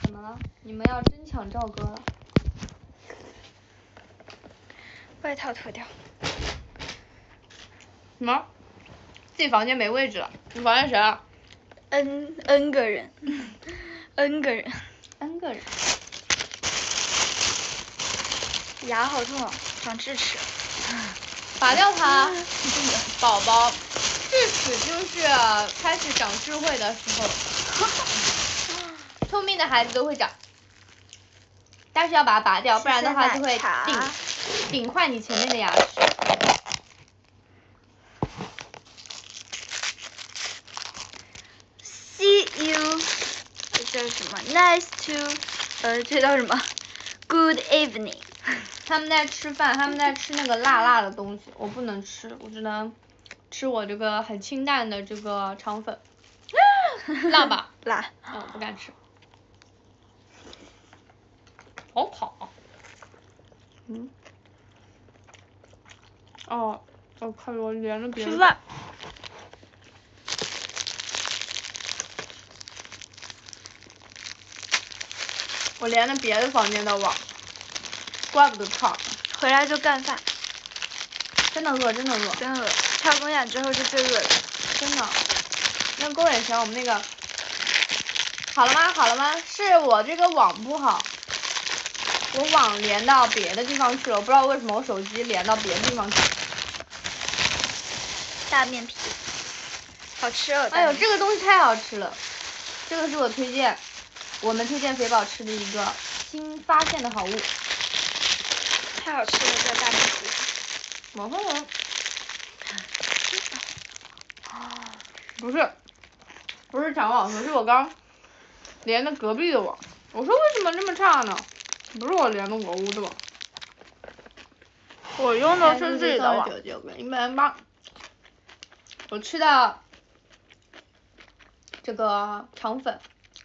怎么了？你们要争抢赵哥了？ 外套脱掉。 什么？自己房间没位置了？你房间谁啊 ？N 个人，N 个人 ，N 个人。 牙好痛啊，长智齿。 拔掉它，宝宝。智齿就是开始长智慧的时候，聪明的孩子都会长，但是要把它拔掉，不然的话就会顶坏你前面的牙齿。 See you， 这叫什么 ？Nice to， 这叫什么 ？Good evening。 他们在吃饭，他们在吃那个辣辣的东西，我不能吃，我只能吃我这个很清淡的这个肠粉。辣吧？ 辣。 我不敢吃。好烤。哦，我靠，我连着别的。 吃饭。 我连了别的房间的网，怪不得烫。 回来就干饭。 真的饿，真的饿。 真饿。跳公演之后是最饿的。 真的。那公演前我们那个。好了吗？好了吗？是我这个网不好，我网连到别的地方去了，我不知道为什么我手机连到别的地方去了。 大面皮。好吃哦。 哎呦，这个东西太好吃了，这个是我我们推荐肥宝吃的一个新发现的好物。 太好吃了，这个大面皮。 往后闻。不是抢网速，是我刚连的隔壁的网。我说为什么这么差呢？不是我连的我屋的网。 我用的是自己的网。 我吃的这个肠粉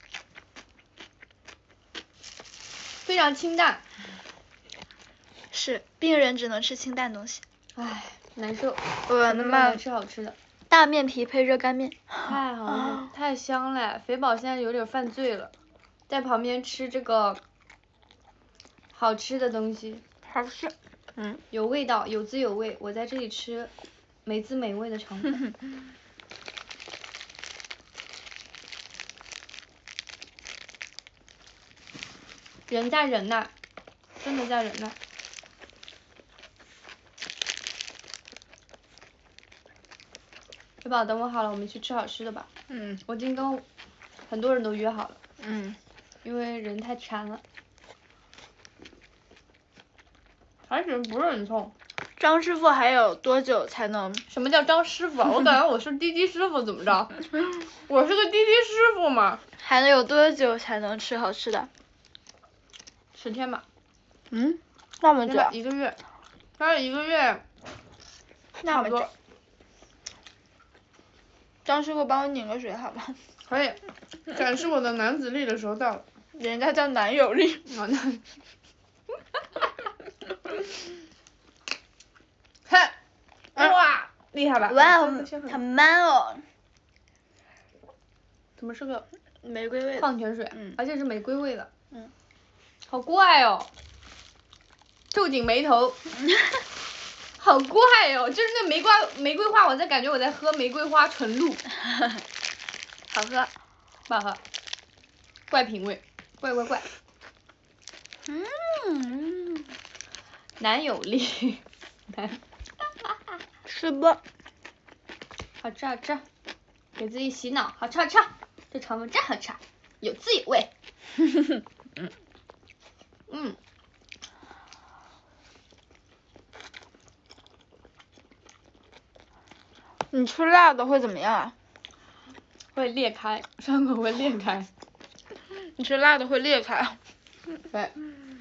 非常清淡。 是，病人只能吃清淡东西。 唉，难受。 我他妈吃好吃的。 大面皮配热干面。 太好了，太香了。肥宝现在有点犯罪了，在旁边吃这个好吃的东西。 好吃。 有味道，有滋有味。我在这里吃没滋没味的肠粉。人在忍耐，真的在忍耐。肥宝，等我好了，我们去吃好吃的吧。我已经跟很多人都约好了。因为人太馋了。还行，不是很痛。 张师傅还有多久才能？ 什么叫张师傅啊？我感觉我是滴滴师傅，怎么着？我是个滴滴师傅嘛。 还能有多久才能吃好吃的 ？10天吧。 那么久 ？1个月。大概1个月。 那么久。张师傅帮我拧个水好吧？ 可以。展示我的男子力的时候到了。 人家叫男友力。 嗨。哇，厉害吧？ 哇，好 man 哦。 怎么是个玫瑰味？ 矿泉水。而且是玫瑰味的。好怪哦。皱紧眉头。好怪哦，就是那玫瑰花，我在感觉我在喝玫瑰花纯露。 好喝。 不好喝。怪品味，怪。男友力。 吃吧。 好吃好吃，给自己洗脑，好吃好吃，这肠粉真好吃，有滋有味。 你吃辣的会怎么样啊？ 会裂开，伤口会裂开。 你吃辣的会裂开？ 对。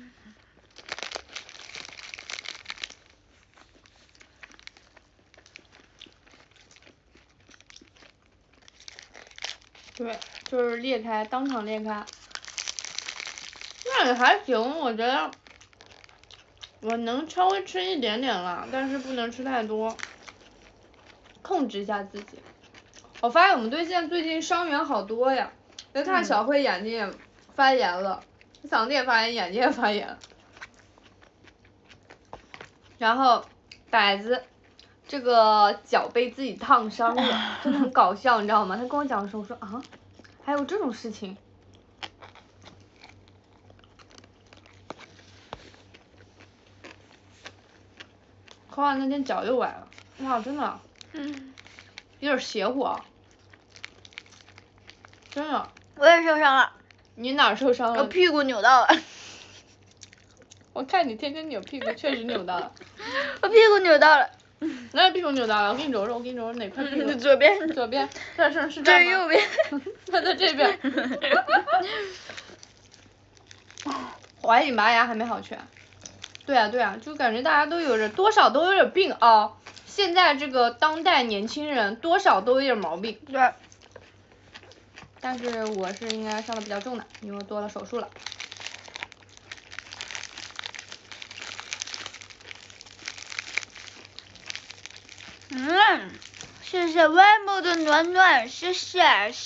对，就是裂开，当场裂开。那也还行，我觉得我能稍微吃一点点辣，但是不能吃太多，控制一下自己。我发现我们队现在最近伤员好多呀，别看小慧眼睛也发炎了，嗓子也发炎，眼睛也发炎。然后摆子这个脚被自己烫伤了，真的很搞笑，你知道吗？他跟我讲的时候，我说啊，还有这种事情。喝完那天脚又崴了，哇，真的，有点邪乎啊，真的。 我也受伤了。 你哪儿受伤了？ 我屁股扭到了。 我看你天天扭屁股，确实扭到了。 我屁股扭到了。 哪屁股扭到了？我给你揉揉，我给你揉揉哪块屁股？ 左边。 左边。这是这右边。 他在这边。怀里拔牙还没好全。对啊，就感觉大家都有着多少都有点病啊。现在这个当代年轻人多少都有点毛病。 对。 但是我是应该伤的比较重的，因为我做了手术了。 谢谢外母的暖暖，谢谢。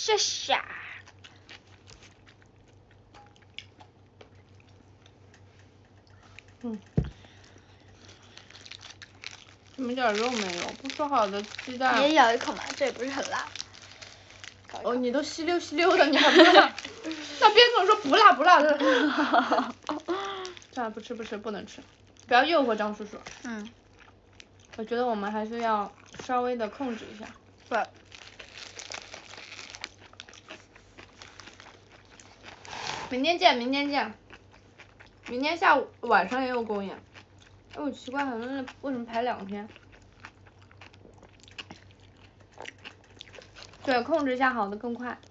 怎么一点肉没有？不说好的鸡蛋。 你也咬一口嘛，这也不是很辣。 哦，你都吸溜的，你还不辣？那别跟我说不辣的。算了，不吃，不能吃，不要诱惑张叔叔。我觉得我们还是要稍微的控制一下。 对。 明天见。明天下午晚上也有公演。哎，我奇怪，好像是为什么排2天？对，控制一下好的更快。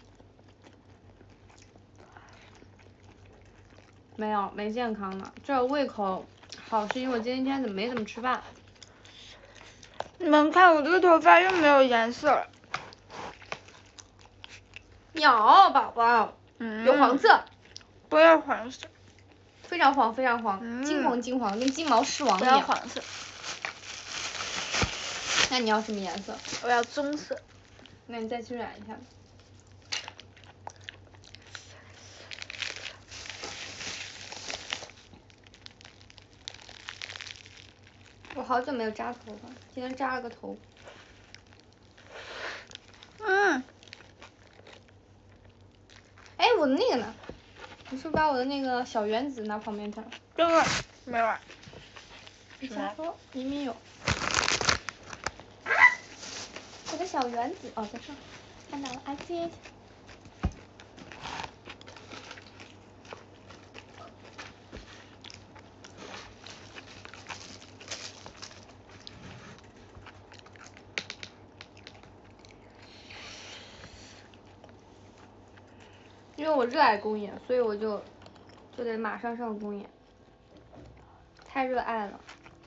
没健康的，这胃口好是因为我今天没怎么吃饭。 你们看我这个头发又没有颜色了。 有，宝宝。有黄色。 不要黄色。 非常黄，金黄，跟金毛狮王一样。 不要黄色。 那你要什么颜色？ 我要棕色。 那你再去染一下。我好久没有扎头发，今天扎了个头。哎，我的那个呢？你是不是把我的那个小原子拿旁边去了？ 这个没有。 你瞎说，明明有。我的小原子，哦，在这儿，看到了 ，I see it。因为我热爱公演，所以我就得马上上公演，太热爱了。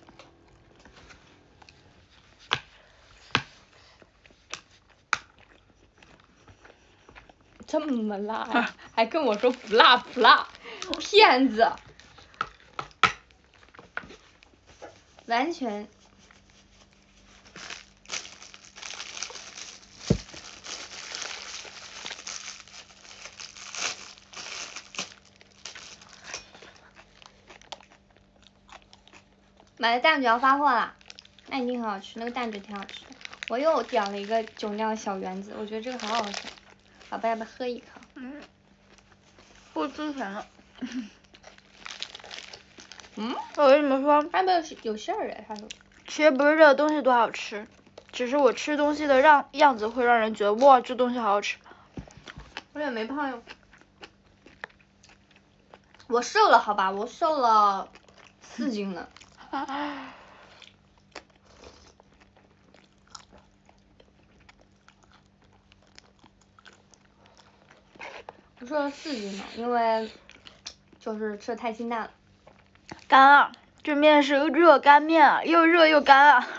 这么辣呀，还跟我说不辣，骗子！完全。买的蛋卷要发货了，那一定很好吃，那个蛋卷挺好吃的。我又点了一个酒酿小圆子，我觉得这个好好吃。宝贝，要不要喝一口？ 不吃甜了。我跟你们说， 还没有馅儿哎，他说。 其实不是这个东西多好吃，只是我吃东西的样子会让人觉得哇，这东西好好吃。 我也没胖哟。我瘦了好吧，我瘦了4斤呢。我瘦了4斤呢，因为就是吃的太清淡了。 干啊！这面是热干面啊，又热又干啊。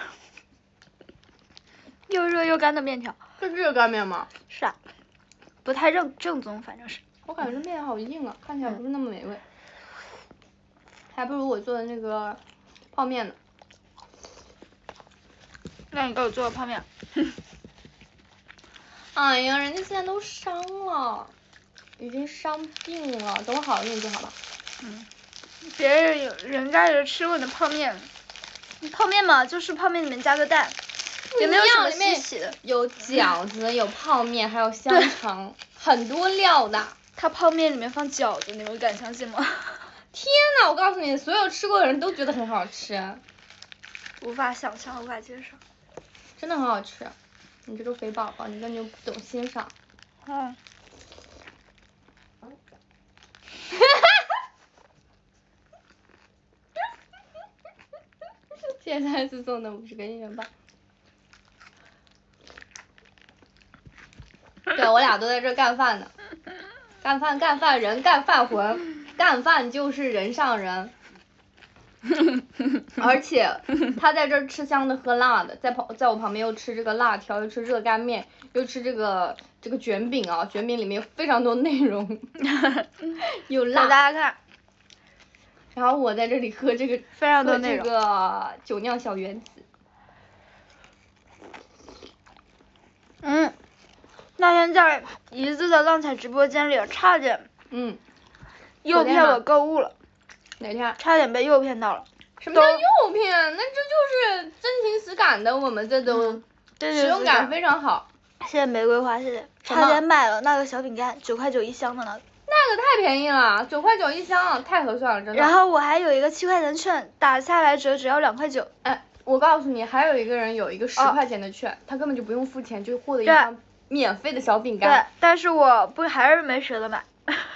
又热又干的面条。 这是热干面吗？ 是啊，不太正宗，反正是。 我感觉这面好硬啊，看起来不是那么美味。还不如我做的那个泡面呢。 那你给我做个泡面。 哎呀，人家现在都伤了， 已经伤病了，等我好了给你做好吧。 人家也吃过你的泡面，泡面嘛就是泡面里面加个蛋，也没有什么稀奇的。 有饺子，有泡面，还有香肠，很多料的。 它泡面里面放饺子，你们敢相信吗？ 天呐，我告诉你，所有吃过的人都觉得很好吃。 无法想象，无法接受。 真的很好吃。你这个肥宝宝，你根本就不懂欣赏。谢谢再次送的50个应援棒。对，我俩都在这干饭呢，干饭人干饭魂，干饭就是人上人。而且他在这儿吃香的喝辣的，在我旁边又吃这个辣条，又吃热干面，又吃这个卷饼啊，卷饼里面有非常多内容，有辣。 给大家看。 然后我在这里喝这个非常多内容。 这个酒酿小圆子。 那天在姨子的浪彩直播间里，差点诱骗我购物了。 哪天？ 差点被诱骗到了。 什么叫诱骗？那这就是真情实感的，我们这都使用感非常好。 谢谢玫瑰花，谢谢。差点买了那个小饼干，9块9一箱的那个。 那个太便宜了，9块9一箱，太合算了，真的。 然后我还有一个7块钱券，打下来只要2块9。 哎，我告诉你，还有一个人有一个10块钱的券，他根本就不用付钱，就获得一箱免费的小饼干。 对，但是我还是没舍得买。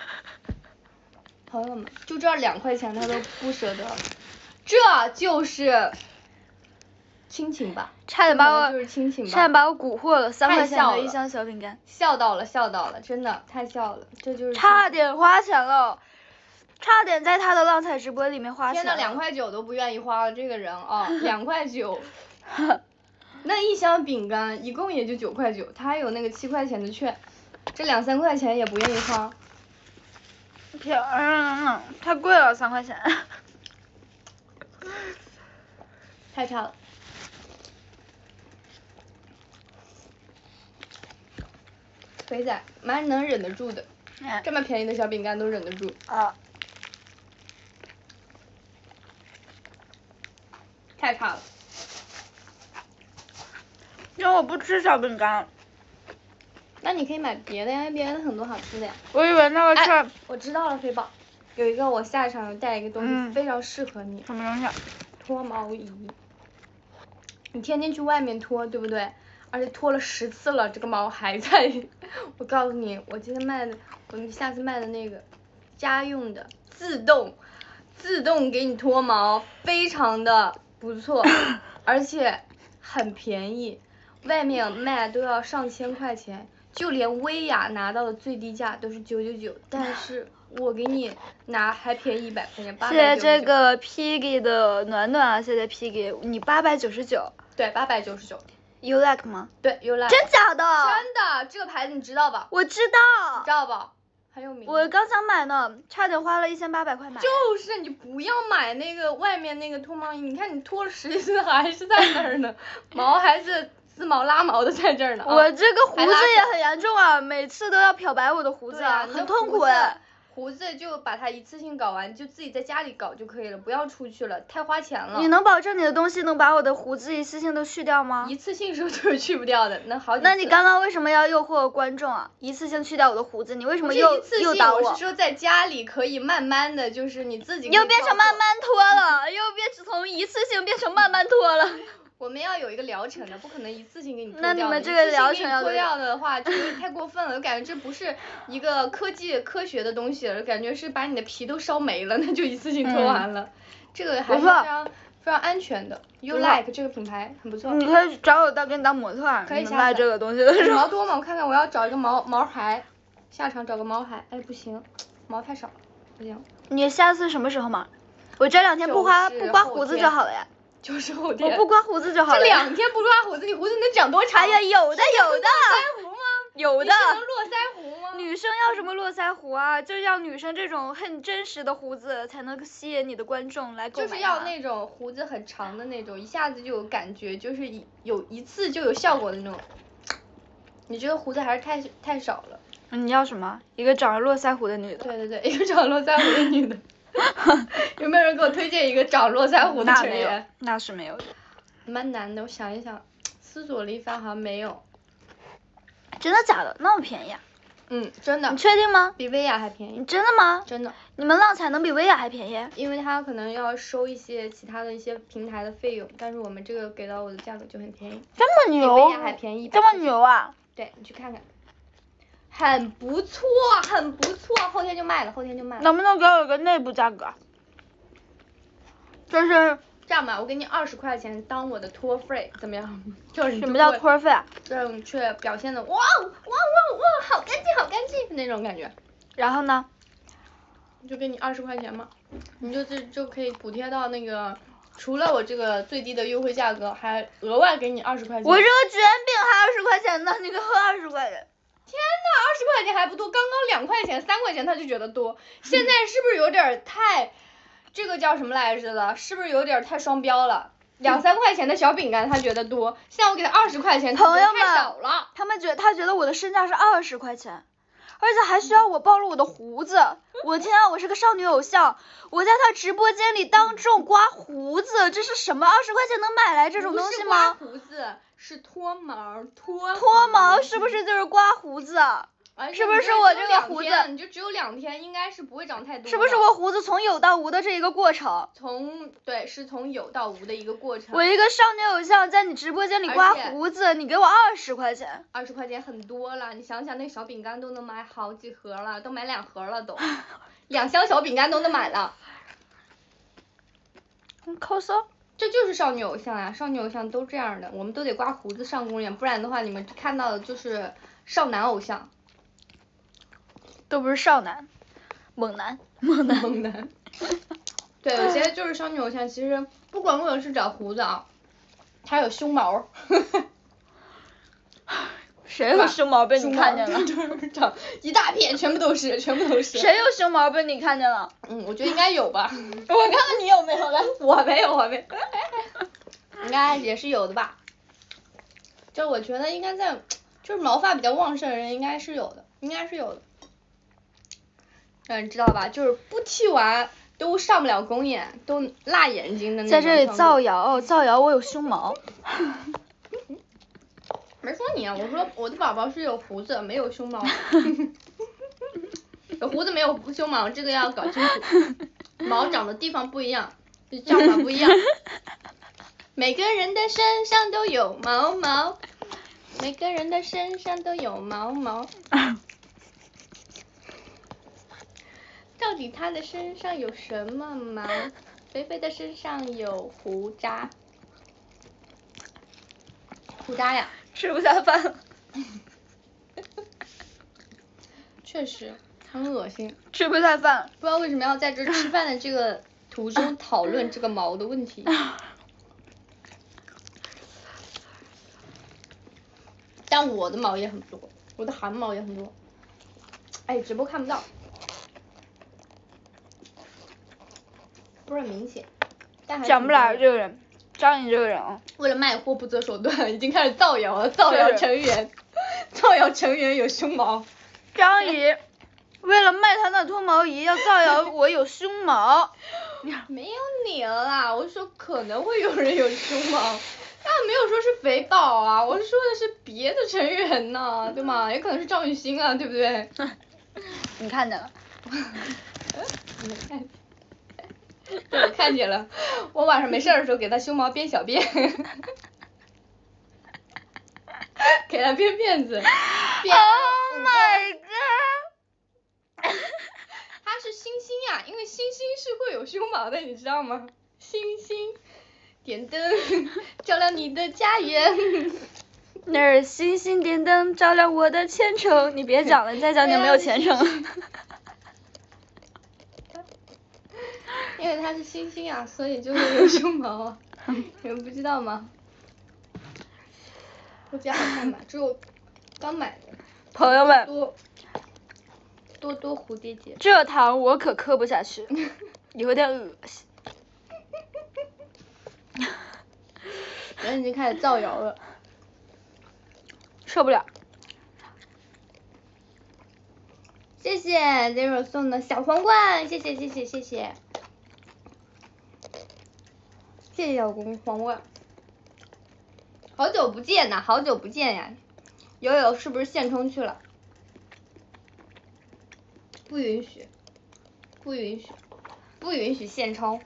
朋友们，就这2块钱他都不舍得，这就是亲情吧？ 差点把我就是亲情吧？ 差点把我蛊惑了，3块钱的一箱小饼干。 笑到了，真的太笑了，这就是差点花钱了，差点在他的浪彩直播里面花钱了。 天呐，2块9都不愿意花了，这个人啊，2块9，那一箱饼干一共也就9块9，他还有那个7块钱的券，这2、3块钱也不愿意花。 太贵了，3块钱。 太差了。肥仔蛮能忍得住的，这么便宜的小饼干都忍得住。太差了。 因为我不吃小饼干。 那你可以买别的呀，别的很多好吃的呀。 我以为那个是。 哎，我知道了，肥宝，有一个我下一场有带一个东西非常适合你。 什么东西？ 脱毛仪。你天天去外面脱，对不对？而且脱了10次了，这个毛还在。我告诉你，我今天卖的，我们下次卖的那个家用的自动给你脱毛，非常的不错，而且很便宜，外面卖都要上千块钱。就连薇娅拿到的最低价都是999，但是我给你拿还便宜100块钱，899。 谢谢这个 Piggy 的暖暖啊，谢谢 Piggy， 你899。 对，899。 You like 吗？ 对 ，You like。 真假的？ 真的，这个牌子你知道吧？ 我知道。 知道吧？很有名。 我刚想买呢，差点花了1800块买。 就是你不要买那个外面那个脱毛仪，你看你脱了10次还是在那儿呢，毛还是。丝毛拉毛的在这儿呢。 我这个胡子也很严重啊，每次都要漂白我的胡子啊，很痛苦哎。 胡子就把它一次性搞完，就自己在家里搞就可以了，不要出去了，太花钱了。 你能保证你的东西能把我的胡子一次性都去掉吗？ 一次性是去不掉的，那好几次。 那你刚刚为什么要诱惑观众啊？一次性去掉我的胡子，你为什么诱导我？ 我是说在家里可以慢慢的，就是你自己。 又变成慢慢脱了，又变成从一次性变成慢慢脱了。 我们要有一个疗程的，不可能一次性给你脱掉。 那你们这个疗程要脱掉的话，就太过分了，我感觉这不是一个科学的东西了，感觉是把你的皮都烧没了，那就一次性脱完了。这个还是非常安全的。You like 这个品牌很不错。 你可以找我给你当模特， 可以卖这个东西的时候。 毛多吗？我看看，我要找一个毛孩，下场找个毛孩。哎，不行，毛太少，不行。 你下次什么时候嘛？我这2天不刮胡子就好了呀。 就是后天。 我不刮胡子就好了。 这2天不刮胡子，你胡子能长多长？ 哎呀，有的。 络腮胡吗？ 有的。 你是能络腮胡吗？ 女生要什么络腮胡啊？就要女生这种很真实的胡子才能吸引你的观众来购买。 就是要那种胡子很长的那种，一下子就有感觉，就是有一次就有效果的那种。你这个胡子还是太少了。 你要什么？一个长着络腮胡的女的。 对对对，一个长络腮胡的女的。有没有人给我推荐一个长络腮胡的成员？ 那是没有的。 蛮难的，我想一想，思索了一番，好像没有。 真的假的？那么便宜啊？ 真的。 你确定吗？ 比薇娅还便宜。 真的吗？ 真的。 你们浪彩能比薇娅还便宜？ 因为它可能要收一些其他的一些平台的费用，但是我们这个给到我的价格就很便宜。 这么牛？ 比薇娅还便宜。 这么牛啊？ 对，你去看看。很不错，很不错，后天就卖了，后天就卖了。 能不能给我一个内部价格？就是这样吧，我给你20块钱当我的托费，怎么样？就是什么叫托费啊？ 让你去表现的哇哇，好干净好干净那种感觉。 然后呢？ 就给你20块钱嘛，你就可以补贴到那个，除了我这个最低的优惠价格，还额外给你20块钱。 我这个卷饼还20块钱呢，你给我20块钱。 天呐，20块钱还不多，刚刚2块钱、3块钱他就觉得多，现在是不是有点太，这个叫什么来着了？是不是有点太双标了？2、3块钱的小饼干他觉得多，现在我给他20块钱，他觉得太少了。 他觉得我的身价是20块钱，而且还需要我暴露我的胡子。我天啊，我是个少女偶像，我在他直播间里当众刮胡子，这是什么20块钱能买来这种东西吗？ 不是刮胡子，是脱毛， 脱毛是不是就是刮胡子？是不是我这个胡子？ 你就只有2天，应该是不会长太多。 是不是我胡子从有到无的这一个过程？ 对，是从有到无的一个过程。 我一个少女偶像在你直播间里刮胡子，你给我20块钱。 20块钱很多了，你想想那小饼干都能买好几盒了，都买2盒了都，2箱小饼干都能买了。 抠搜。 这就是少女偶像呀，少女偶像都这样的，我们都得刮胡子上公园，不然的话你们看到的就是少男偶像。 都不是少男，猛男。 对，有些就是少女偶像，其实不光为了是长胡子啊，还有胸毛。 谁有胸毛被你看见了？ 就是长一大片，全部都是。 谁有胸毛被你看见了？ 我觉得应该有吧。 我看看你有没有来。 我没有。应该也是有的吧。就我觉得应该在，就是毛发比较旺盛的人应该是有的。你知道吧？就是不剃完都上不了公演，都辣眼睛的那种。 在这里造谣我有胸毛。 没说你啊，我说我的宝宝是有胡子没有胸毛。有胡子没有胸毛，这个要搞清楚。毛长的地方不一样，叫法不一样。每个人的身上都有毛毛，每个人的身上都有毛毛。到底他的身上有什么毛？肥肥的身上有胡渣。胡渣呀！ 吃不下饭了。 确实很恶心。 吃不下饭。 不知道为什么要在这吃饭的这个途中讨论这个毛的问题。但我的毛也很多，我的汗毛也很多。哎，直播看不到。不是很明显，但还讲不来这个人，张颖这个人啊， 为了卖货不择手段，已经开始造谣了，造谣成员有胸毛。 张颖为了卖他那脱毛仪，要造谣我有胸毛。 没有你了啦，我说可能会有人有胸毛，但没有说是肥宝啊，我说的是别的成员呢，对吗？也可能是赵雨欣啊，对不对？ 你看见了？ 你没看见？对，我看见了，我晚上没事的时候给他胸毛编小辫，给他编辫子。 Oh my god！ 他是星星呀，因为星星是会有胸毛的，你知道吗？星星，点灯照亮你的家园。 那儿星星点灯照亮我的前程。你别讲了，你再讲就没有前程。 因为它是星星啊，所以就会有胸毛啊，你们不知道吗？我比较好看吧，只有刚买的。 朋友们， 多蝴蝶结。 这糖我可磕不下去，有点恶心。 人已经开始造谣了， 受不了。 谢谢 Zero 送的小皇冠，谢谢谢谢谢谢，谢谢小皇冠。好久不见呐，好久不见呀！友友是不是现充去了？不允许，不允许，不允许现充。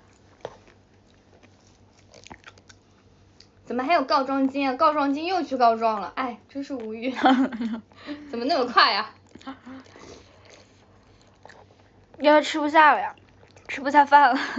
怎么还有告状金啊？告状金又去告状了，哎，真是无语。怎么那么快呀？ 因为吃不下了呀，吃不下饭了。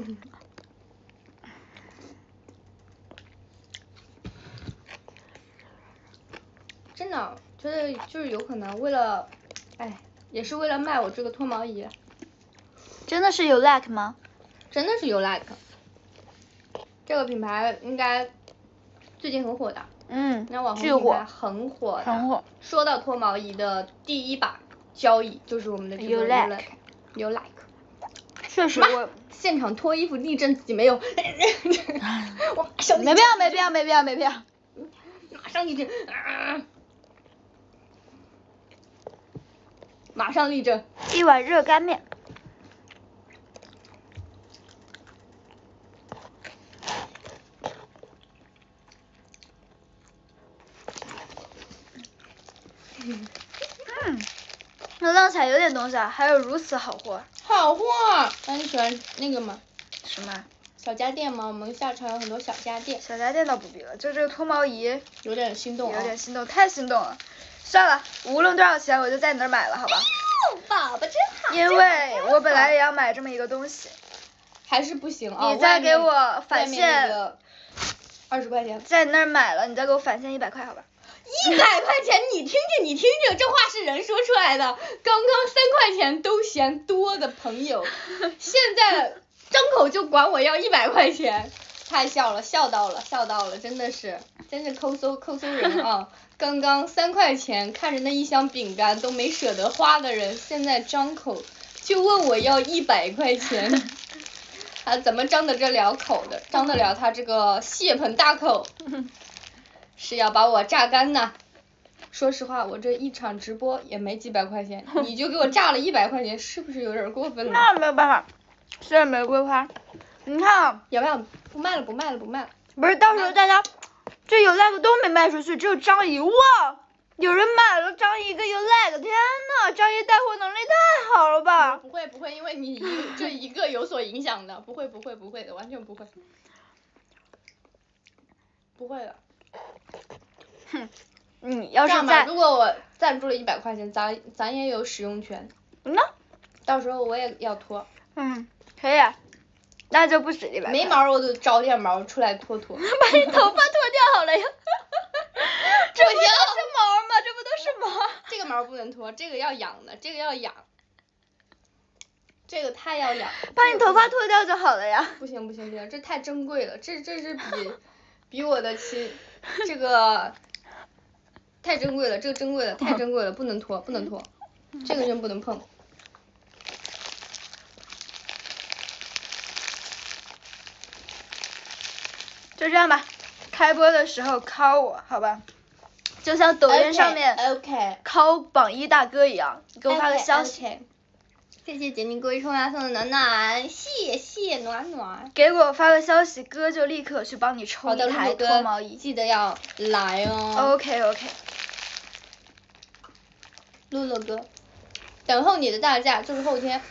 真的，觉得就是有可能为了，哎，也是为了卖我这个脱毛仪。 真的是有 like 吗？ 真的是有 like。这个品牌应该最近很火的。那网红品牌很火的。 很火。 说到脱毛仪的第一把交椅就是我们的这个 有 like。 确实我现场脱衣服立正自己没有。我马上没必要没必要没必要没必要。 马上立正。马上立正。 一碗热干面。那浪彩有点东西啊，还有如此好货。 好货！那你喜欢那个吗？ 什么？ 小家电吗？我们下场有很多小家电。 小家电倒不必了，就这个脱毛仪。 有点心动啊。 有点心动，太心动了。算了，无论多少钱，我就在你那儿买了，好吧？ 宝宝真好。 因为我本来也要买这么一个东西。 还是不行啊！ 你再给我返现 20块钱。 在你那儿买了，你再给我返现100块，好吧 ？100块钱，你听听，这话是人说出来的。刚刚3块钱都嫌多的朋友，现在张口就管我要100块钱，太笑了，笑到了，真是抠搜人啊！刚刚3块钱看着那一箱饼干都没舍得花的人，现在张口就问我要100块钱。他怎么张得了口的？张得了他这个血盆大口？是要把我榨干呐！说实话，我这一场直播也没几百块钱，你就给我榨了100块钱，是不是有点过分了？ 那没有办法，现在玫瑰花，你看啊， 要不要不卖了？ 不是，到时候大家这有 like 都没卖出去，只有张姨哇，有人买了张姨一个有 like， 天呐，张姨带货能力太好了吧？ 不会，因为你这一个有所影响的，不会的，完全不会，不会的。 哼，你要是在如果我赞助了100块钱，咱也有使用权。 那到时候我也要脱。 可以啊，那就不止100块。 没毛我就找点毛出来脱。 把你头发脱掉好了呀。这不都是毛吗？这不都是毛？ 这个毛不能脱，这个要养的，这个要养。这个太要养。 把你头发脱掉就好了呀。 不行，这太珍贵了，这是比我的这个太珍贵了，这个珍贵了，太珍贵了，不能脱，这个真不能碰。 就这样吧，开播的时候call我，好吧？就像抖音上面call榜一大哥一样，给我发个消息。 谢谢杰尼龟冲呀送的暖暖，谢谢暖暖。 给我发个消息，哥就立刻去帮你抽一台脱毛仪。 记得要来哦。 OK。 露露哥，等候你的大假就是后天。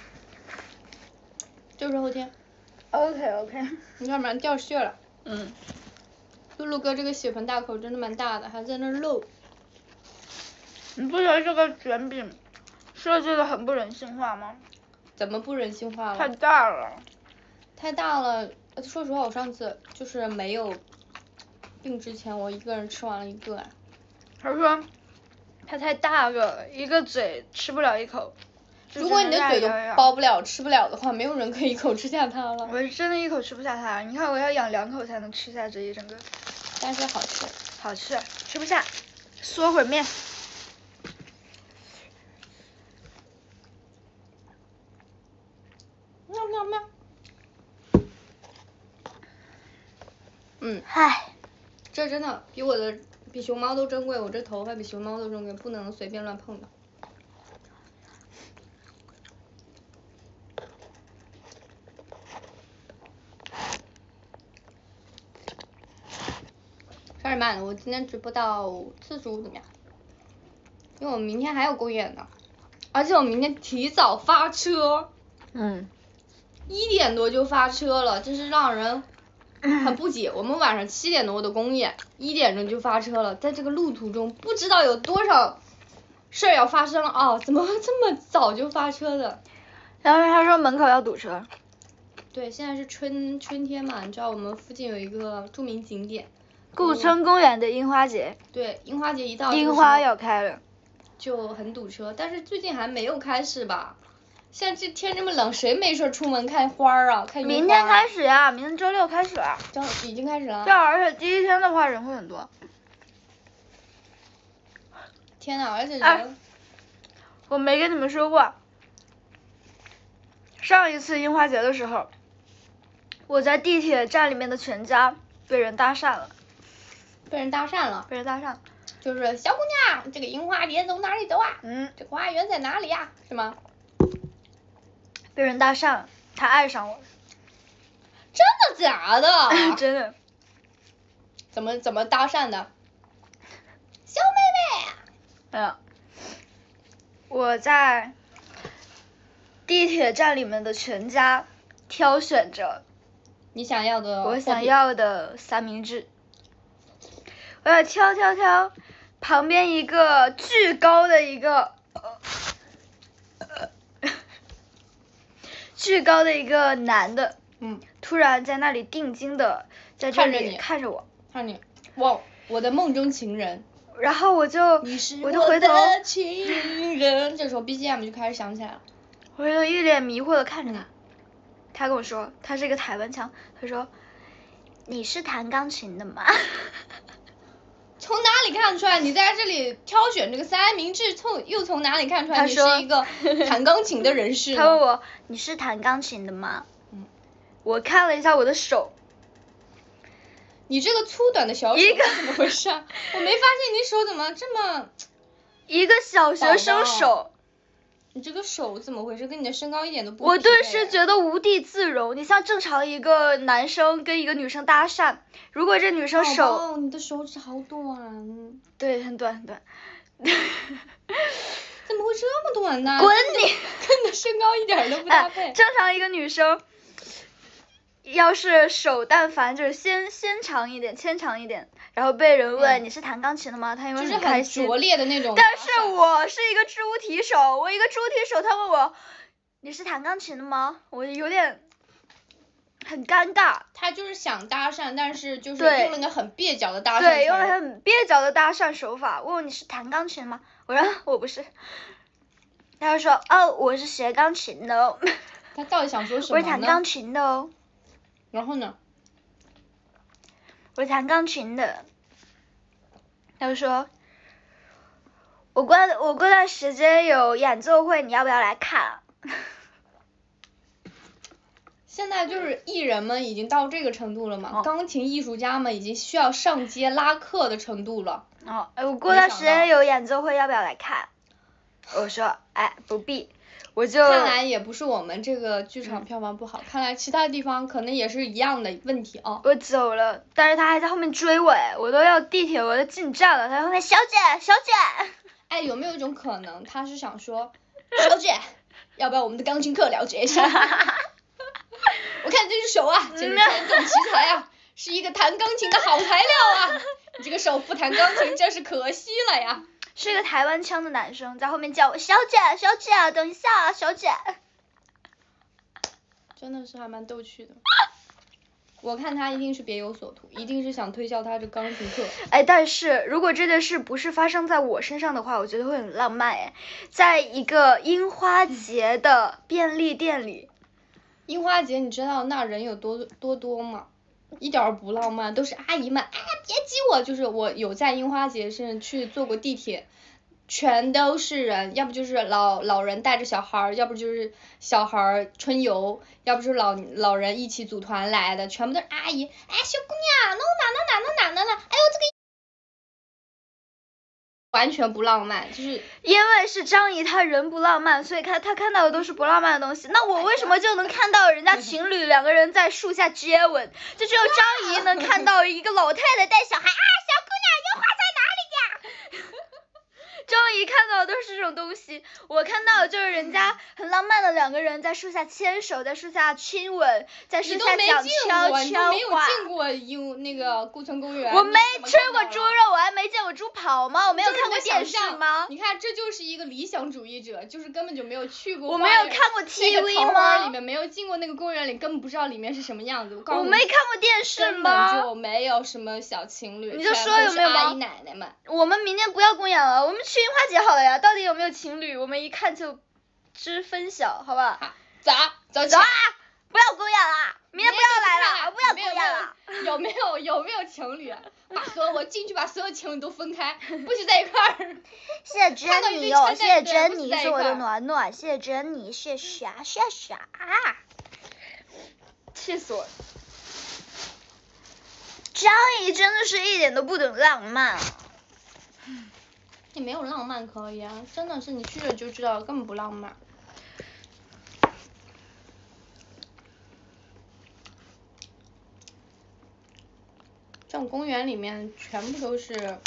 OK。 你看马上掉屑了。露露哥这个血盆大口真的蛮大的，还在那露。 你不觉得这个卷饼设计的很不人性化吗？ 怎么不人性化了？ 太大了。 太大了，说实话，我上次就是没有病之前，我一个人吃完了一个。 他说它太大了，一个嘴吃不了一口。 如果你的嘴都包不了、吃不了的话，没有人可以一口吃下它了。 我真的一口吃不下它，你看我要咬2口才能吃下这一整个。 但是好吃。 好吃，吃不下，嗦会儿面。 喵。 唉， 这真的比熊猫都珍贵，我这头发比熊猫都珍贵，不能随便乱碰的。 开始慢了，我今天直播到45怎么样？因为我明天还有公演呢，而且我明天提早发车。1点多就发车了，真是让人很不解。我们晚上7点多的公演，1点钟就发车了，在这个路途中不知道有多少事儿要发生了啊！怎么会这么早就发车的？ 然后他说门口要堵车。 对，现在是春天嘛，你知道我们附近有一个著名景点， 顾村公园的樱花节。 对，樱花节一到， 樱花要开了， 就很堵车，但是最近还没有开始吧？现在这天这么冷，谁没事出门看花啊？看樱花。 明天开始呀，明天周6开始了。 已经开始了。 对，而且第一天的话人会很多。 天呐，而且人。 我没跟你们说过，上一次樱花节的时候，我在地铁站里面的全家被人搭讪了。 被人搭讪了。就是小姑娘，这个樱花节从哪里走啊？这个花园在哪里呀？是吗？ 被人搭讪了，他爱上我了。 真的假的？ 真的。 怎么搭讪的？小妹妹。 我在地铁站里面的全家挑选着你想要的我想要的三明治，我要挑，旁边一个巨高的一个男的，突然在那里定睛的在这里看着我， 哇，我的梦中情人。 然后我就回头， 情人，这时候 BGM 就开始响起来了。 我就一脸迷惑的看着他，他跟我说，他是一个台湾腔，他说：“你是弹钢琴的吗？” 从哪里看出来你在这里挑选这个三明治？又从哪里看出来你是一个弹钢琴的人士呢？ 他问我：“你是弹钢琴的吗？”我看了一下我的手。 你这个粗短的小手怎么回事啊？我没发现你手怎么这么一个小学生手。 你这个手怎么回事？跟你的身高一点都不匹配。 我顿时觉得无地自容。你像正常一个男生跟一个女生搭讪，如果这女生手， 你的手指好短。 对，很短。 怎么会这么短呢？ 滚你！ 跟你的身高一点都不搭配。 正常一个女生。要是手但凡就是纤长一点，牵长一点，然后被人问你是弹钢琴的吗？他因为很开心， 拙劣的那种。 但是我是一个织物体手，他问我你是弹钢琴的吗？我有点很尴尬。 他就是想搭讪，但是就是用了个很蹩脚的搭讪。 对，用了很蹩脚的搭讪手法，问我你是弹钢琴吗？我说我不是。他就说哦，我是学钢琴的哦。 他到底想说什么呢？ 我是弹钢琴的哦。 然后呢？ 我弹钢琴的。他就说，我过段时间有演奏会，你要不要来看？ 现在就是艺人们已经到这个程度了嘛，钢琴艺术家们已经需要上街拉客的程度了。 我过段时间有演奏会，要不要来看？我说，不必。 看来也不是我们这个剧场票房不好，看来其他地方可能也是一样的问题啊。 我走了，但是他还在后面追我，我都要地铁，我都进站了，他在后面小姐。 有没有一种可能，他是想说，小姐，要不要我们的钢琴课了解一下？我看这只手啊，简直天纵奇才啊，是一个弹钢琴的好材料啊！你这个手不弹钢琴，真是可惜了呀。 是一个台湾腔的男生在后面叫我小姐，等一下，小姐。 真的是还蛮逗趣的。我看他一定是别有所图，一定是想推销他这钢琴课。 但是如果这件事不是发生在我身上的话，我觉得会很浪漫在一个樱花节的便利店里。 樱花节你知道那人有多吗？一点不浪漫，都是阿姨们，别挤我！就是我有在樱花节是去坐过地铁，全都是人，要不就是老人带着小孩，要不就是小孩春游，要不就是老人一起组团来的，全部都是阿姨。小姑娘，弄哪了？这个完全不浪漫，就是因为是张姨，她人不浪漫，所以她看到的都是不浪漫的东西。那我为什么就能看到人家情侣两个人在树下接吻？就只有张姨能看到一个老太太带小孩小姨看到的都是这种东西，我看到的就是人家很浪漫的2个人在树下牵手，在树下亲吻，在树下讲悄悄话。 你都没有进过那个顾村公园。 我没吃过猪肉，我还没见过猪跑吗？我没有看过电视吗？ 你看，这就是一个理想主义者，就是根本就没有去过。 我没有看过 TV 吗？ 桃花里面没有进过那个公园里，根本不知道里面是什么样子。 我没看过电视吗？ 根本就没有什么小情侣， 你就说有没有吗？ 阿姨奶奶们。 我们明天不要公园了，我们去樱花节好了呀。到底有没有情侣？我们一看就知分晓，好吧？ 好，走啊！ 不要公园了，明天不要来了，不要公园了。 有没有情侣？我进去把所有情侣都分开，不许在一块儿。 谢谢珍妮哟，谢谢珍妮是我的暖暖，谢谢珍妮，谢谢谢谢。气死我了！张姨真的是一点都不懂浪漫。 你没有浪漫可以啊，真的是你去了就知道，根本不浪漫。这种公园里面全部都是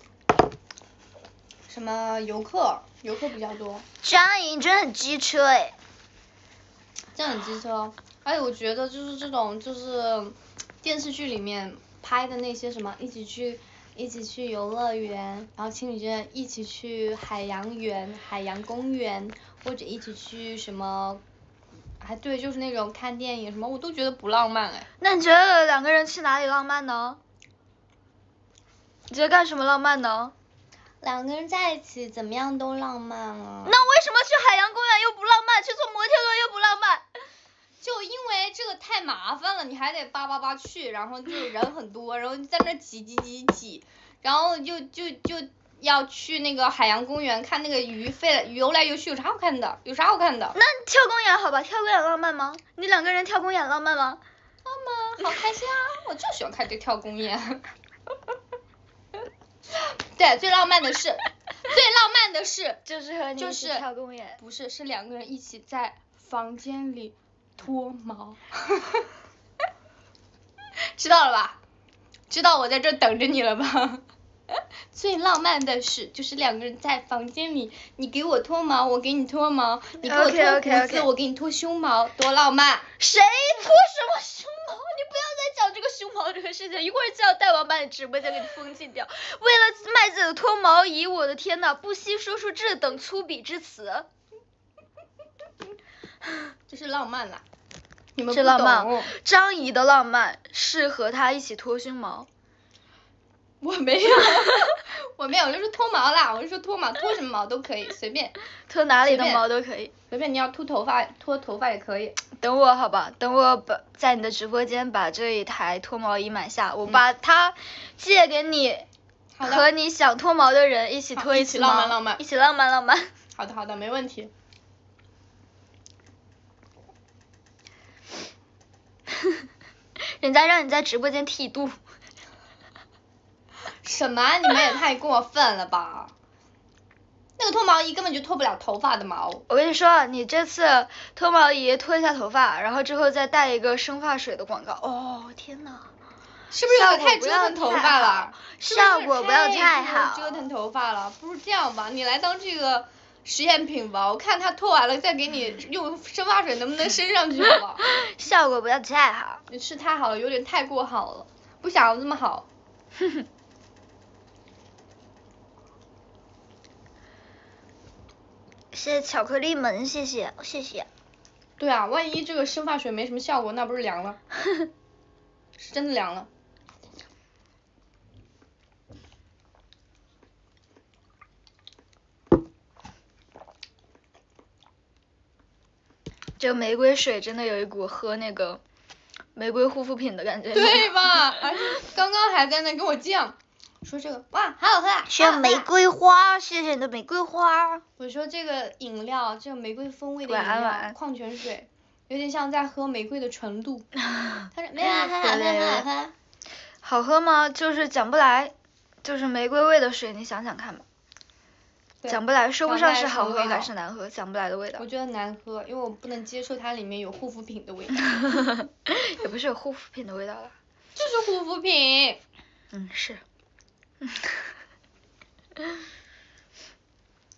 什么游客比较多。 张姨真的很机车哎。 真的很机车，而且我觉得就是这种就是电视剧里面拍的那些什么一起去游乐园，然后情侣间一起去海洋公园，或者一起去什么，对，就是那种看电影什么，我都觉得不浪漫哎。 那你觉得2个人去哪里浪漫呢？你觉得干什么浪漫呢 ？2个人在一起怎么样都浪漫啊。 那为什么去海洋公园又不浪漫，去坐摩天轮又不浪漫？ 就因为这个太麻烦了，你还得叭去，然后就人很多，然后在那挤，然后就要去那个海洋公园看那个鱼游来游去，有啥好看的？那跳公园好吧，跳公园浪漫吗？你2个人跳公园浪漫吗？ 浪漫，好开心啊！我就喜欢看这跳公园。对，最浪漫的是就是和你一起跳公园。 不是，是2个人一起在房间里脱毛。知道了吧？知道我在这等着你了吧？最浪漫的事就是2个人在房间里，你给我脱毛，我给你脱毛，你给我脱胡子，我给你脱胸毛，多浪漫！ 谁脱什么胸毛？你不要再讲这个胸毛这个事情，一会儿就要带王把你直播间给你封禁掉。为了卖自己的脱毛仪，我的天呐，不惜说出这等粗鄙之词。 这是浪漫啦，你们不懂。是浪漫。张姨的浪漫是和他一起脱胸毛。 我没有，我就说脱毛啦，我就说脱毛，脱什么毛都可以，随便。 脱哪里的毛都可以。 随便你要脱头发也可以。 等我好吧，等我在你的直播间把这一台脱毛仪买下，我把它借给你，和你想脱毛的人一起脱一次毛，一起浪漫。 好的，没问题。 人家让你在直播间剃度。 什么？你们也太过分了吧！那个脱毛仪根本就脱不了头发的毛。 我跟你说，你这次脱毛仪脱一下头发，然后之后再带一个生发水的广告。哦，天哪！ 是不是有点太折腾头发了？ 效果不要太好。 折腾头发了，不如这样吧，你来当这个实验品吧，我看他脱完了再给你用生发水能不能升上去好不好？ 效果不要太好。 你是太好了，有点太过好了，不想要这么好。 谢谢巧克力们，谢谢。 对啊，万一这个生发水没什么效果，那不是凉了？是真的凉了。 这个玫瑰水真的有一股喝那个玫瑰护肤品的感觉。 对吧？而且刚刚还在那跟我犟。说这个哇，好好喝啊！ 谢谢玫瑰花，谢谢你的玫瑰花。 我说这个饮料，这个玫瑰风味的饮料，矿泉水，有点像在喝玫瑰的纯露。他说没有，好喝。 好喝吗？就是讲不来，就是玫瑰味的水，你想想看吧。讲不来，说不上是好喝还是难喝，讲不来的味道。 我觉得难喝，因为我不能接受它里面有护肤品的味道。 也不是有护肤品的味道了。 就是护肤品。 是。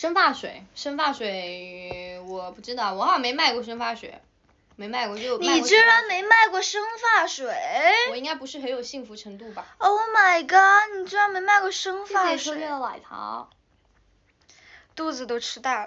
生发水我不知道，我好像没卖过生发水，没卖过就卖过。 你居然没卖过生发水？ 我应该不是很有幸福程度吧。 Oh my god！ 你居然没卖过生发水？ 谢谢秋天的奶糖。 肚子都吃大了。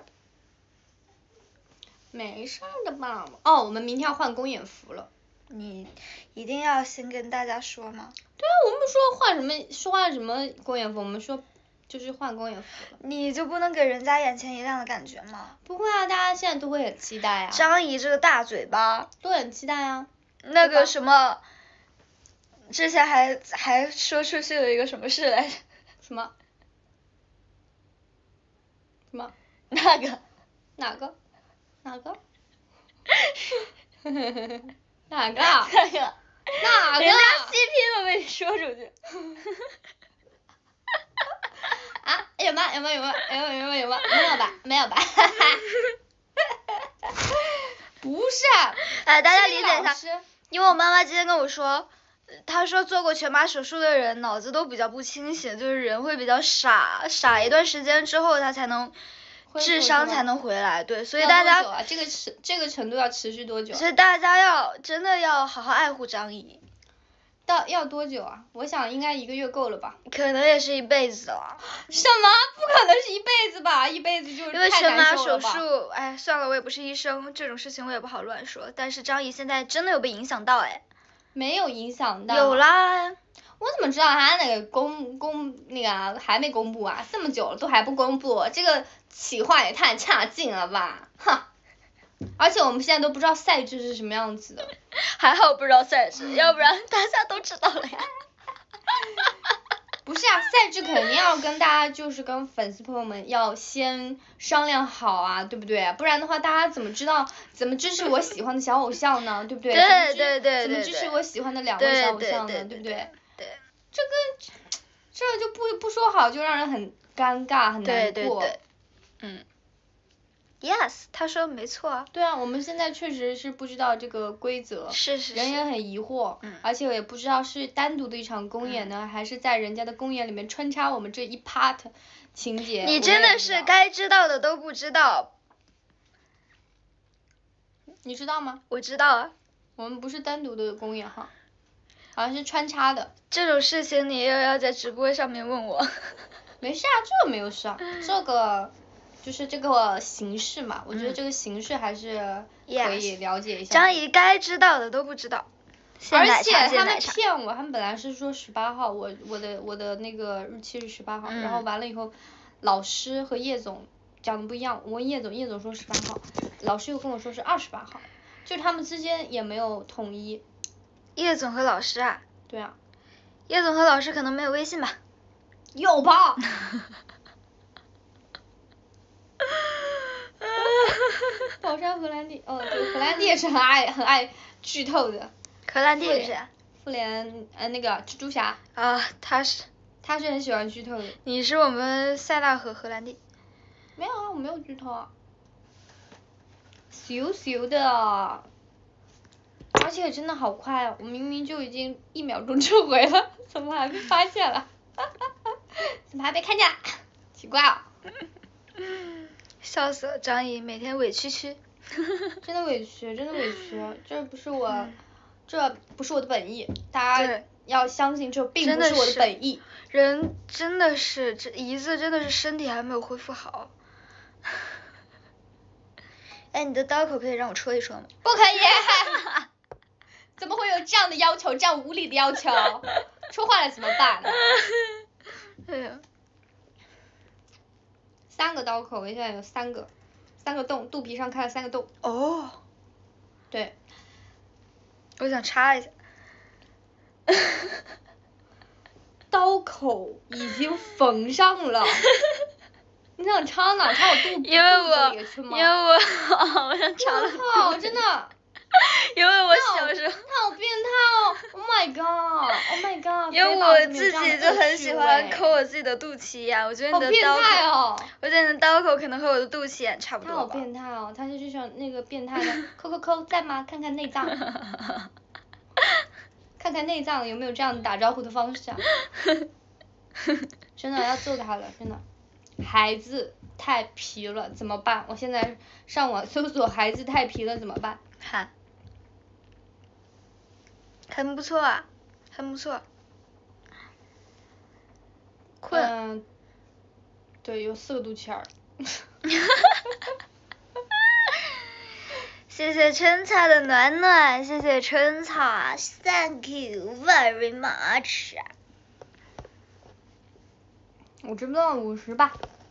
没事的吧？哦，我们明天要换公演服了。 你一定要先跟大家说吗？ 对啊，我们说换什么公演服，我们说就是换公演服了。 你就不能给人家眼前一亮的感觉吗？ 不会啊，大家现在都会很期待啊。 张怡这个大嘴巴。 都很期待啊。 那个什么，之前还说出去了一个什么事来着？ 什么？ 哪个？ 哪个？ 哪个？ 哪个？ 人家 CP 都被你说出去。 啊？有吗？没有吧？不是。 哎，大家理解一下，因为我妈妈今天跟我说，她说做过全麻手术的人脑子都比较不清醒，就是人会比较傻一段时间之后他才能。智商才能回来，对，所以大家这个程度要持续多久？ 所以大家真的要好好爱护张怡。 要多久啊？我想应该1个月够了吧。 可能也是一辈子了。 什么？不可能是一辈子吧？一辈子就是因为全麻手术，哎，算了，我也不是医生，这种事情我也不好乱说。但是张怡现在真的有被影响到，哎。 没有影响到。 有啦。 我怎么知道他那个那个还没公布啊？这么久了都还不公布，这个企划也太差劲了吧！哼！而且我们现在都不知道赛制是什么样子的。 还好不知道赛制，要不然大家都知道了呀。 不是啊，赛制肯定要跟大家就是跟粉丝朋友们要先商量好啊，对不对？不然的话，大家怎么支持我喜欢的小偶像呢？对不对？ 对。 怎么支持我喜欢的2位小偶像呢？对不对？ 对。 这就不说好，就让人很尴尬，很难过。 对。Yes， 他说没错啊。 对啊，我们现在确实是不知道这个规则， 是。 人也很疑惑，而且我也不知道是单独的一场公演呢，还是在人家的公演里面穿插我们这一 part 情节。 你真的是该知道的都不知道。 你知道吗？ 我知道啊。 我们不是单独的公演哈，好像是穿插的。 这种事情你又要在直播上面问我。 没事啊，这个没有事啊，这个就是这个形式嘛，我觉得这个形式还是可以了解一下。 张怡该知道的都不知道。 而且他们骗我，他们本来是说18号，我的那个日期是18号，然后完了以后，老师和叶总讲的不一样，我问叶总说18号，老师又跟我说是28号，就他们之间也没有统一。 叶总和老师啊？ 对啊。 叶总和老师可能没有微信吧？ 有吧？宝山荷兰弟，对，荷兰弟也是很爱剧透的。 荷兰弟是谁？ 复联那个蜘蛛侠。 啊，他是很喜欢剧透的。 你是我们塞纳河荷兰弟。 没有啊，我没有剧透啊。咻的。而且真的好快哦，我明明就已经1秒钟撤回了，怎么还被发现了？怎么还被看见了？奇怪哦。 笑死了，张怡每天委屈。 真的委屈，这不是我的本意，大家要相信这并不是我的本意。 人真的是，这姨子真的是身体还没有恢复好。哎，你的刀口可以让我戳一戳吗？ 不可以。怎么会有这样的要求，这样无理的要求？戳坏了怎么办？ 哎呀 ，3个刀口，我现在有3个洞，肚皮上开了3个洞。 哦。 对。 我想插一下。 刀口已经缝上了。你想插哪？插我肚子里去吗？ 因为我想插了。 靠，真的。 因为我小时候。 他好变态哦 ！Oh my god！ 因为我自己就很喜欢抠我自己的肚脐眼，我觉得你的刀口。 好变态哦！ 我觉得你的刀口可能和我的肚脐眼差不多吧。 他好变态哦！他就像那个变态的，抠在吗？看看内脏。看看内脏有没有这样打招呼的方式啊？真的要揍他了，真的。 孩子太皮了怎么办？我现在上网搜索孩子太皮了怎么办？ 看，很不错啊，很不错。困。 对，有4个肚脐儿。 谢谢春草的暖暖，谢谢春草 ，Thank you very much。 我知不到50吧。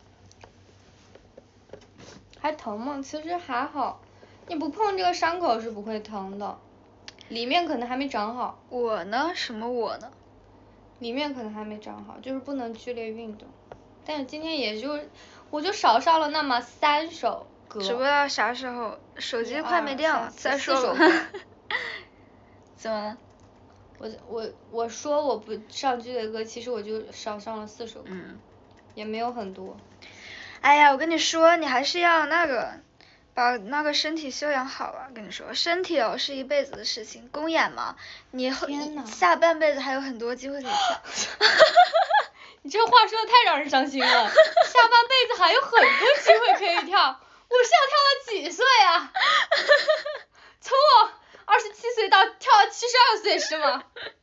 还疼吗？其实还好，你不碰这个伤口是不会疼的，里面可能还没长好。 我呢？什么我呢？ 里面可能还没长好，就是不能剧烈运动。但是今天我就少上了那么3首歌。 直播到啥时候？手机快没电了，再说 4首吧。怎么了？ 我说我不上剧烈歌，其实我就少上了4首歌，也没有很多。 哎呀，我跟你说，你还是要把那个身体修养好啊！跟你说，身体是一辈子的事情，公演嘛，你下半辈子还有很多机会可以跳。 你这话说的太让人伤心了，下半辈子还有很多机会可以跳，我是要跳到几岁啊？从我27岁到跳到72岁是吗？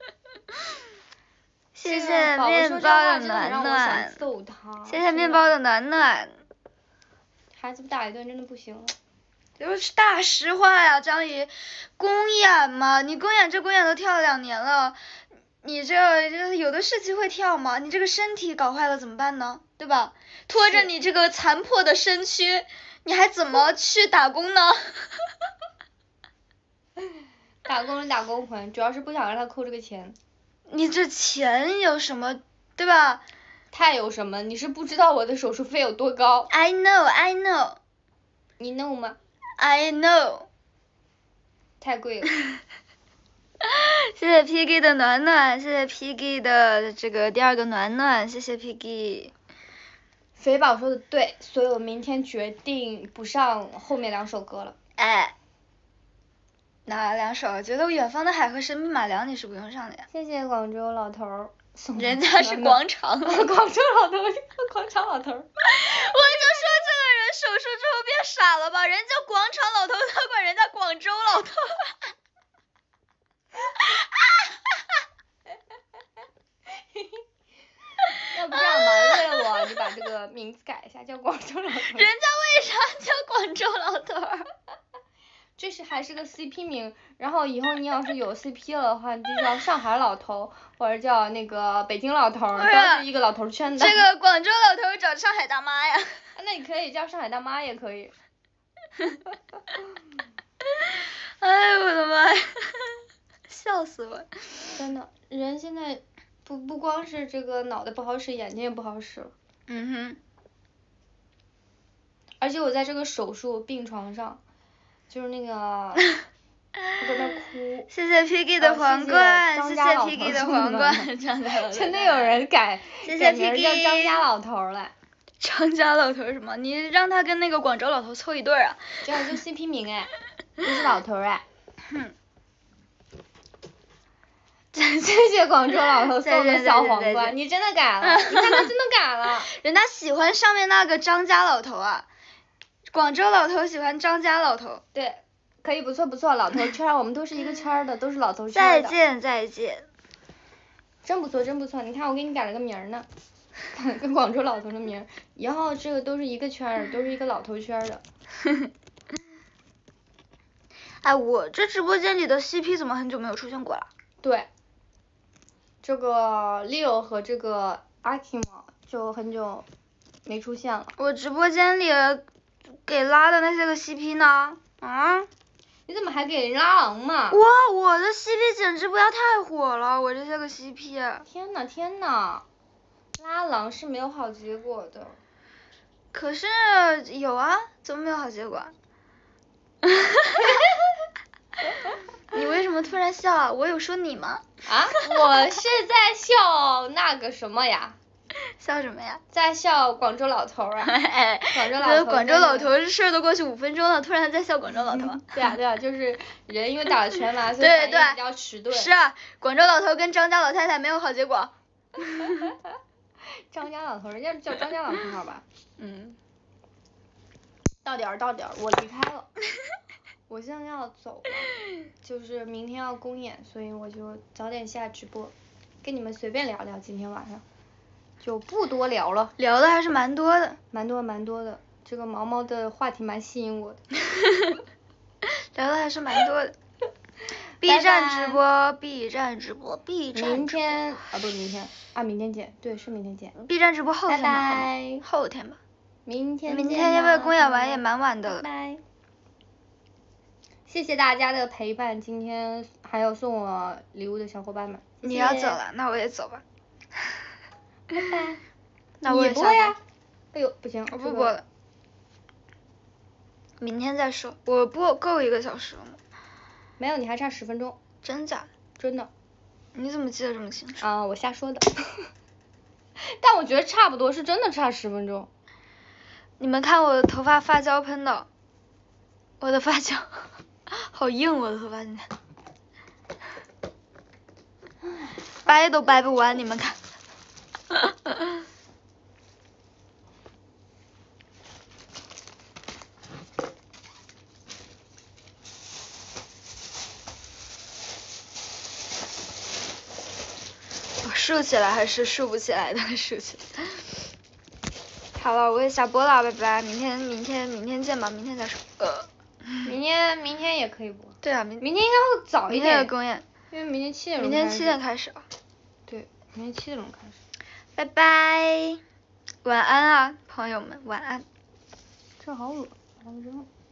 谢谢面包的暖暖，谢谢面包的暖暖。 孩子不打一顿真的不行了。 就是大实话呀，张怡，公演嘛，你公演都跳了2年了，你这有的是机会跳嘛，你这个身体搞坏了怎么办呢？对吧？拖着你这个残破的身躯，你还怎么去打工呢？ 打工打工魂，主要是不想让他扣这个钱。 你这钱有什么，对吧？ 太有什么？你是不知道我的手术费有多高。 I know。 你 know 吗 ？I know。 太贵了。 谢谢 Piggy 的暖暖，谢谢 Piggy 的这个第2个暖暖，谢谢 Piggy。 肥宝说的对，所以我明天决定不上后面2首歌了。 哎。哪2首？觉得远方的海和神秘马良你是不用上的呀。 谢谢广州老头。 人家是广场。 广州老头，广场老头。我就说这个人手术之后变傻了吧？人家广场老头，他管人家广州老头。 要不这样吧，为了我就把这个名字改一下，叫广州老头。 人家为啥叫广州老头？ 这还是个 CP 名，然后以后你要是有 CP 了的话，你就叫上海老头，或者叫那个北京老头，都是一个老头圈的。 这个广州老头找上海大妈呀。 那你可以叫上海大妈也可以。 哎呦我的妈呀！笑死我！ 真的，人现在不光是这个脑袋不好使，眼睛也不好使了。而且我在这个手术病床上。就是那个，我在那哭。 谢谢 Piggy 的皇冠，谢谢 Piggy 的皇冠， 真的有人改谢谢 Piggy 叫张家老头了。 张家老头什么？你让他跟那个广州老头凑一对啊？ 这样就 CP 名哎，不是老头哎。谢谢广州老头送的小皇冠，你真的改了，你看他真的改了。 人家喜欢上面那个张家老头啊。广州老头喜欢张家老头， 对，可以不错，老头圈我们都是一个圈的，都是老头圈的。再见。 真不错，你看我给你改了个名呢，跟广州老头的名，以后这个都是一个圈都是一个老头圈的。 哎，我这直播间里的 CP 怎么很久没有出现过了？ 对，这个 Leo 和这个 Akim 就很久没出现了。 我直播间里给拉的那些个 CP 呢？ 你怎么还给人拉郎嘛？ 哇，我的 CP 简直不要太火了，我这些个 CP。 天呐，拉郎是没有好结果的。 可是有啊，怎么没有好结果？你为什么突然笑啊？我有说你吗？ 啊，我是在笑那个什么呀？ 笑什么呀？ 在笑广州老头啊！ 哎，广州老头这事儿都过去5分钟了，突然在笑广州老头。 对啊，就是人因为打了拳嘛，所以反应比较迟钝。 是啊，广州老头跟张家老太太没有好结果。 张家朗头，人家叫张家朗头好吧？ 嗯。 到点儿，我离开了。我现在要走了，就是明天要公演，所以我就早点下直播，跟你们随便聊聊。今天晚上就不多聊了， 聊的还是蛮多的， 蛮多的。这个毛毛的话题蛮吸引我的， 聊的还是蛮多的。B 站直播，B 站直播，B 站。 明天啊，不是明天啊，明天见，对，是明天见。 B 站直播后天吧， 拜拜后天吧。 明天因为公演完也蛮晚的了。 拜拜。谢谢大家的陪伴，今天还有送我礼物的小伙伴们。谢谢你要走了，那我也走吧。 拜拜。 那我也你播呀？哎呦，不行， 我不播了。明天再说，我播够1个小时了吗？ 没有，你还差10分钟。 真假的？ 真的。 你怎么记得这么清楚？ 啊，我瞎说的。但我觉得差不多，是真的差10分钟。 你们看我的头发发胶喷的，我的发胶好硬，我的头发现在掰都掰不完，你们看。竖起来还是竖不起来的，竖起来。好了，我也下播了，拜拜，明天见吧，明天再说。 明天也可以播。 对啊， 明天应该会早一点。 明天的公演。 因为明天7点钟。 明天7点开始啊。 对，明天7点钟开始。 拜拜，晚安啊，朋友们，晚安。 这好恶，好扔。